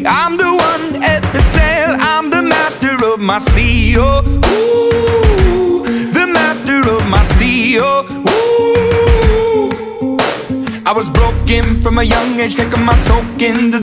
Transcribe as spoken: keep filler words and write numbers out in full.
I'm the one at the sail, I'm the master of my sea. Oh, ooh, the master of my sea. Oh, ooh. I was broken from a young age, taking my soak into